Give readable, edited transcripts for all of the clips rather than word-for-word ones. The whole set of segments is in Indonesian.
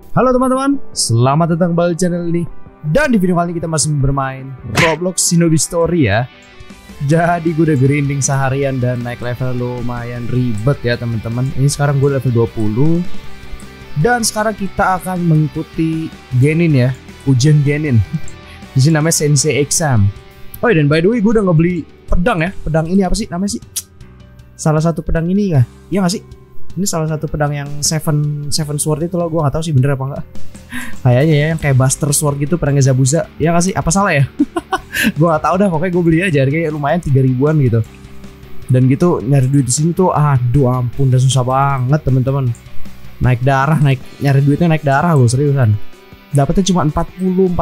Halo teman-teman, selamat datang kembali di channel ini. Dan di video kali ini kita masih bermain Roblox Shinobi Story ya. Jadi gue udah grinding seharian dan naik level lumayan ribet ya teman-teman. Ini sekarang gue level 20. Dan sekarang kita akan mengikuti Genin ya, ujian Genin. Di sini namanya Sensei Exam. Oh dan by the way gue udah ngebeli pedang ya. Pedang ini apa sih namanya sih? Salah satu pedang ini ya? Iya gak sih? Ini salah satu pedang yang Seven Sword itu loh. Gue gak tahu sih bener apa enggak. Kayaknya ya yang kayak Buster Sword gitu, pedangnya Zabuza. Ya gak sih? Apa salah ya? Gue gak tahu dah, pokoknya gue beli aja harganya lumayan 3 ribuan gitu. Dan gitu nyari duit di sini tuh aduh ampun, udah susah banget teman-teman. Naik darah, nyari duitnya naik darah loh, seriusan. Dapatnya cuma 40.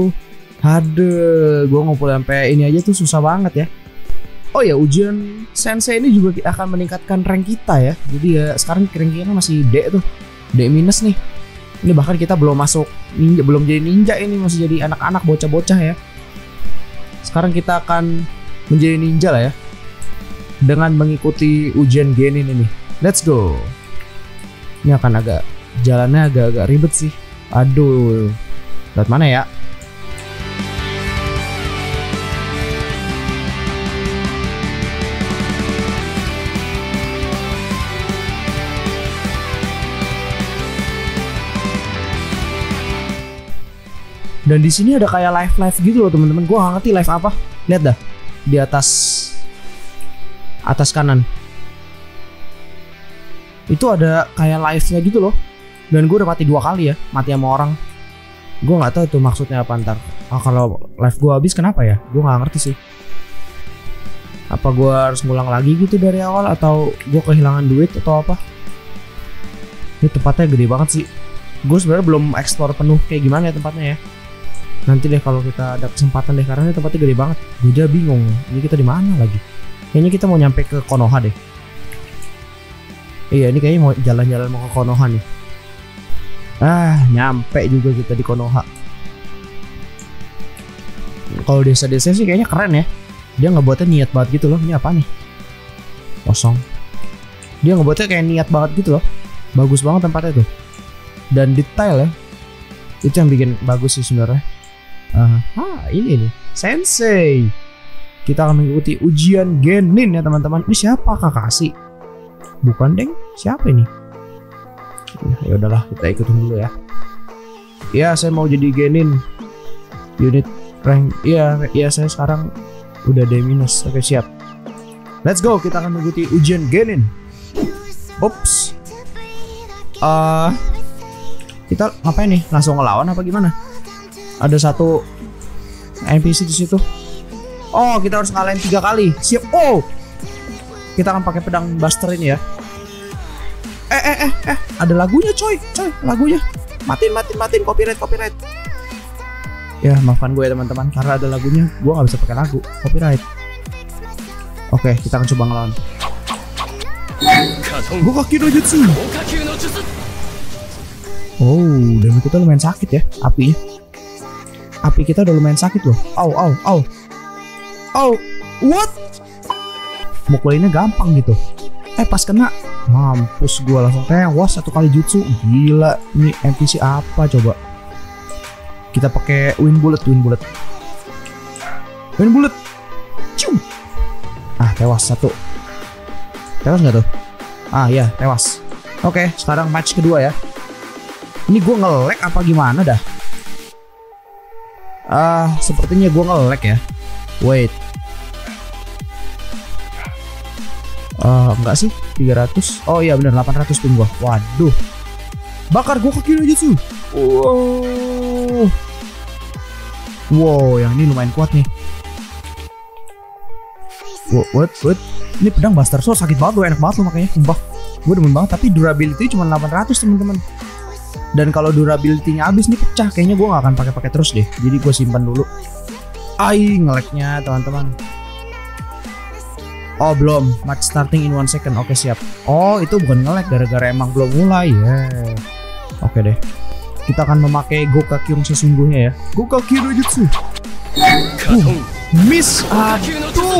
Aduh, gue ngumpul sampai ini aja tuh susah banget ya. Oh ya, ujian Sensei ini juga akan meningkatkan rank kita ya. Jadi ya sekarang rank kita masih D tuh, D minus nih. Ini bahkan kita belum masuk ninja, belum jadi ninja, ini masih jadi anak-anak bocah-bocah ya. Sekarang kita akan menjadi ninja lah ya, dengan mengikuti ujian Genin ini. Let's go. Ini akan jalannya agak ribet sih. Aduh, lewat mana ya? Dan di sini ada kayak live gitu loh teman-teman. Gua nggak ngerti live apa. Lihat dah di atas kanan. Itu ada kayak live-nya gitu loh. Dan gue udah mati 2 kali ya, mati sama orang. Gue nggak tahu itu maksudnya apa ntar. Kalau live gue habis kenapa ya? Gue nggak ngerti sih. Apa gue harus ngulang lagi gitu dari awal, atau gue kehilangan duit atau apa? Ini tempatnya gede banget sih. Gue sebenarnya belum explore penuh kayak gimana ya tempatnya ya. Nanti deh kalau kita ada kesempatan deh, karena ini tempatnya gede banget. Gue aja bingung, ini kita di mana lagi? Kayaknya kita mau nyampe ke Konoha deh. Iya, ini kayaknya mau jalan-jalan mau ke Konoha nih. Nyampe juga kita di Konoha. Kalau desa-desa sih kayaknya keren ya. Dia ngebuatnya niat banget gitu loh. Ini apa nih? Kosong. Dia ngebuatnya kayak niat banget gitu loh. Bagus banget tempatnya tuh. Dan detail ya. Itu yang bikin bagus sih sebenarnya. Ini nih Sensei. Kita akan mengikuti ujian Genin ya teman-teman. Ini siapa, Kakashi? Bukan deng, siapa ini? Ya udahlah, kita ikutin dulu ya. Ya, saya mau jadi Genin. Unit rank. Iya, saya sekarang udah D-. Oke, siap. Let's go, kita akan mengikuti ujian Genin. Ups. Kita ngapain nih? Langsung ngelawan apa gimana? Ada satu NPC di situ. Oh, kita harus ngalahin 3 kali. Siap. Oh, kita akan pakai pedang Buster ini ya. Ada lagunya coy, lagunya. Matiin, copyright. Ya, maafkan gue ya teman-teman, karena ada lagunya, gue nggak bisa pakai lagu, copyright. Oke, kita akan coba ngelawan. Gokaki no Jutsu. Oh, dan kita lumayan sakit ya, apinya. Api kita udah lumayan sakit loh. Au. What? Mukulinnya gampang gitu. Pas kena, mampus gue langsung tewas 1 kali jutsu. Gila, ini NPC apa coba? Kita pakai wind bullet. Cium. Tewas 1. Tewas nggak tuh? Ya, tewas. Oke, sekarang match kedua ya. Ini gue nge-lag apa gimana dah? Sepertinya gue nge-lag ya. Wait. Enggak sih, 300. Oh iya bener, 800 ping gua. Waduh. Bakar Gokaki no Jutsu. Wow, yang ini lumayan kuat nih. What? Ini pedang Buster Sword sakit banget loh, enak banget loh makanya. Sumpah. Gue demen banget, tapi durability cuma 800 teman-teman. Dan kalau durability-nya habis nih pecah, kayaknya gue gak akan pakai terus deh. Jadi gue simpan dulu. Nge-lag-nya teman-teman. Oh belum, match starting in 1 second. Oke, siap. Oh itu bukan nge-lag, gara-gara emang belum mulai ya. Oke deh. Kita akan memakai Gokaki yang sesungguhnya ya. Gokaki no Jutsu. Miss. Aduh.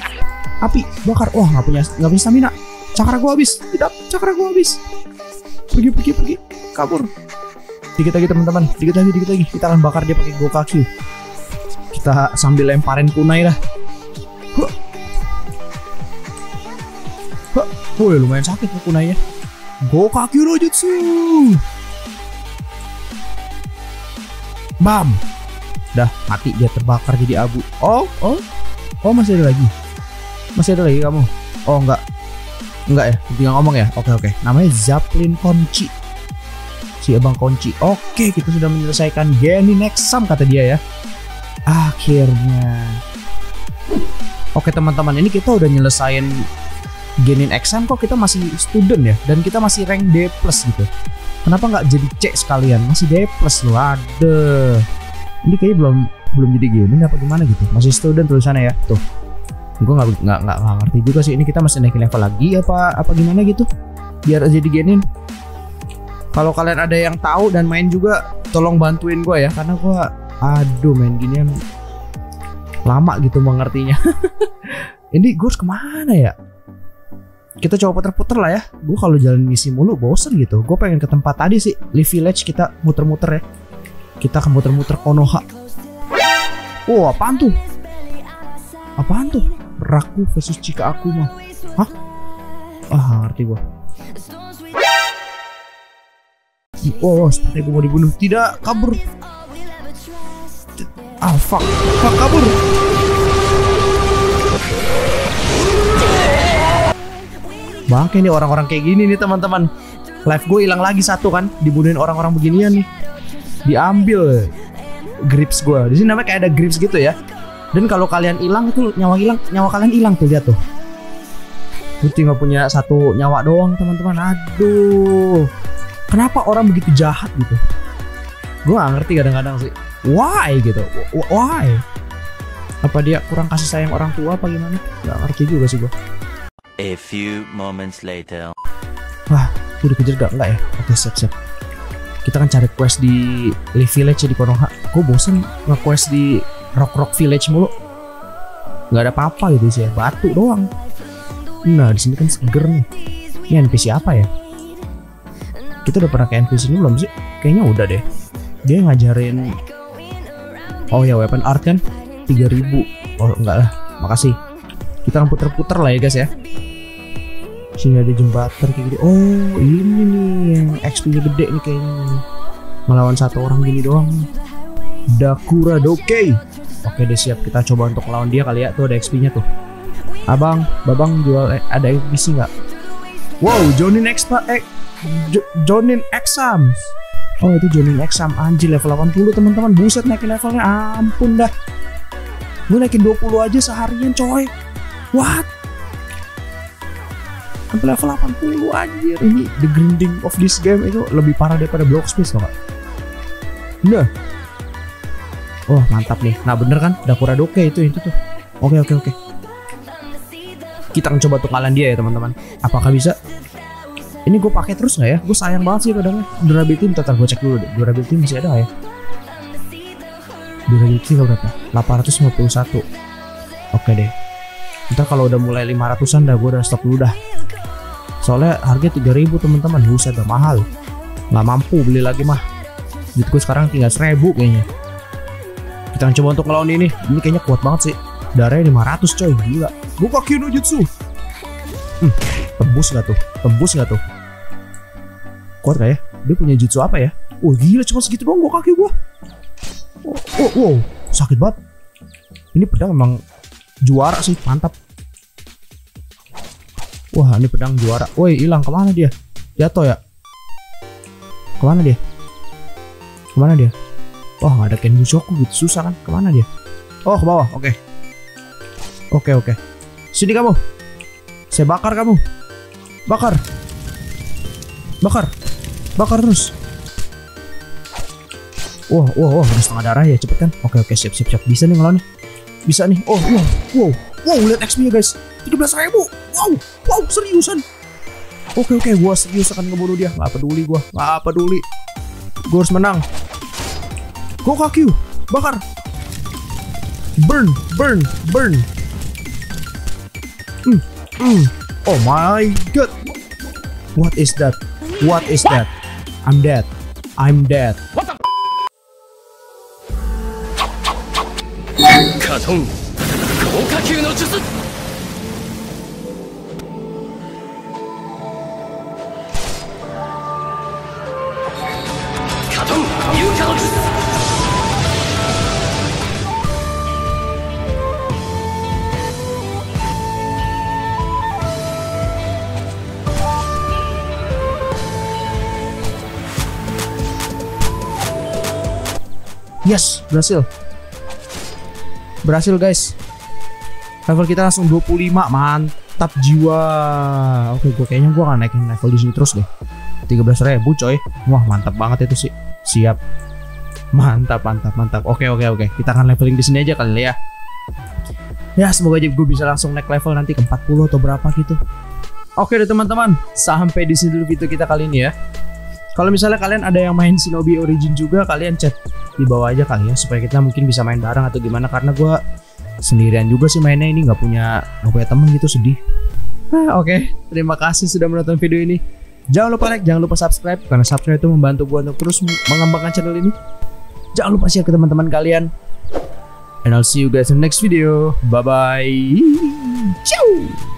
Api bakar. Wah, nggak punya stamina. Cakra gua habis. Tidak, cakra gua habis. Pergi. Kabur. Dikit lagi teman-teman. Dikit lagi. Kita akan bakar dia pakai Gokakyu. Kita sambil lemparin kunai lah. Woi, lumayan sakit tuh kunainya. Gokakyu no Jutsu. Bam. Dah mati, dia terbakar jadi abu. Oh, masih ada lagi kamu. Oh, enggak ya, tinggal ngomong ya. Oke. Namanya Zeppelin Konchi. Si Abang Konchi. Oke, kita sudah menyelesaikan Genin Exam kata dia ya. Akhirnya. Oke teman-teman, ini kita udah nyelesain Genin Exam, kok kita masih student ya, dan kita masih rank D+ gitu. Kenapa nggak jadi C sekalian? Masih D+ loh. Aduh. Ini kayaknya belum jadi Genin apa gimana gitu. Masih student tulisannya ya. Tuh. Gue nggak ngerti juga sih. Ini kita masih naikin level lagi apa gimana gitu. Biar jadi Genin. Kalau kalian ada yang tahu dan main juga, tolong bantuin gue ya, karena gue main ginian lama gitu mengertinya. Ini gue harus kemana ya? Kita coba puter-puter lah ya. Gue kalau jalan misi mulu bosen gitu. Gue pengen ke tempat tadi sih, Leaf Village. Kita muter-muter ya. Kita akan muter-muter Konoha. Oh, apaan tuh? Raku versus Chika Akuma. Hah? Ngerti gue. Oh, seperti gue mau dibunuh. Tidak, kabur. Fuck, kabur. Bangke nih orang-orang kayak gini nih teman-teman. Life gue hilang lagi satu kan, dibunuhin orang-orang beginian nih. Diambil grips gue. Di sini namanya kayak ada grips gitu ya. Dan kalau kalian hilang itu nyawa kalian hilang tuh, lihat tuh. Gue tinggal punya satu nyawa doang teman-teman. Aduh. Kenapa orang begitu jahat gitu? Gue gak ngerti kadang-kadang sih. Why gitu? Why? Apa dia kurang kasih sayang orang tua apa gimana? Gak ngerti juga sih gue. A few moments later. Wah, gue dikejar gak? Enggak ya? Oke, siap. Kita kan cari quest di Leaf Village ya, di Konoha. Gue bosen nge-quest di Rock Village mulu. Gak ada apa-apa gitu sih ya, batu doang. Nah, di sini kan seger nih. Ini NPC apa ya? Kita udah pernah ke NPC ini belum sih? Kayaknya udah deh. Dia ngajarin. Oh ya, weapon art kan 3000. Oh enggak lah, makasih. Kita akan puter-puter lah ya guys ya. Sini ada jembatan kayak gitu. Oh ini nih yang XP-nya gede nih kayaknya. Melawan satu orang gini doang. Dakura Doke. Oke deh, siap. Kita coba untuk lawan dia kali ya. Tuh ada XP-nya tuh. Babang jual ada NPC nggak? Wow, Jonin Exam. Oh itu Jonin Exam. Anjir, level 80 teman-teman. Buset, naikin levelnya. Ampun dah. Gue naikin 20 aja seharian coy. What? Sampai level 80 anjir. Ini the grinding of this game itu lebih parah daripada Blocksmith loh, Kak. Nah. Oh mantap nih. Nah bener kan, Dakura Doke itu tuh. Oke. Kita akan coba tukalan dia ya teman-teman. Apakah bisa? Ini gue pakai terus nggak ya? Gue sayang banget sih kadang. Durability, ntar gue cek dulu deh. Durability masih ada nggak ya? Durability berapa? 851. Oke deh. Ntar kalau udah mulai 500an dah gue udah stop dulu dah. Soalnya harga 3000 teman-teman. Buset, udah mahal. Nggak mampu beli lagi mah. Duit gue sekarang tinggal 1000 kayaknya. Kita akan coba untuk ngelawan ini. Ini kayaknya kuat banget sih. Darahnya 500 coy, gila. Gokakyu no Jutsu. Tembus gak tuh? Kuat gak ya? Dia punya jutsu apa ya? Oh gila, cuma segitu doang Gokakyu gua. Wow, sakit banget. Ini pedang emang juara sih, mantap. Wah, ini pedang juara. Woi, hilang, kemana dia? Jatuh ya? Kemana dia? Wah, gak ada Kenbushoku gitu, susah kan? Kemana dia? Oh, ke bawah, oke. Sini kamu. Saya bakar kamu. Bakar terus. Wah, udah setengah darah ya, cepet kan? Oke, siap. Bisa nih ngelawan nih. Bisa nih. Oh, wow, lihat XP-nya guys. 13.000. Wow, seriusan. Oke, gua serius akan ngebunuh dia. Gak peduli gua. Gua harus menang. Gokakyu, bakar. Burn. Oh my god. What is that? What is that? I'm dead. I'm dead. Katon, Koukakyu no Jutsu. Katon, Yuka no Jutsu. Yes, berhasil. Berhasil guys. Level kita langsung 25, mantap jiwa. Oke, kayaknya gue akan naikin level di sini terus deh. 13.000 coy. Wah, mantap banget itu sih. Siap. Mantap. Oke. Kita akan leveling di sini aja kali ya. Ya, semoga aja gue bisa langsung naik level nanti ke 40 atau berapa gitu. Oke deh teman-teman, sampai di sini dulu video kita kali ini ya. Kalau misalnya kalian ada yang main Shinobi Origin juga, kalian chat di bawah aja kali ya, supaya kita mungkin bisa main bareng atau gimana, karena gue sendirian juga sih mainnya ini, nggak punya temen gitu, sedih. Oke, terima kasih sudah menonton video ini. Jangan lupa like, jangan lupa subscribe, karena subscribe itu membantu gue untuk terus mengembangkan channel ini. Jangan lupa share ke teman-teman kalian. And I'll see you guys in the next video. Bye bye. Ciao.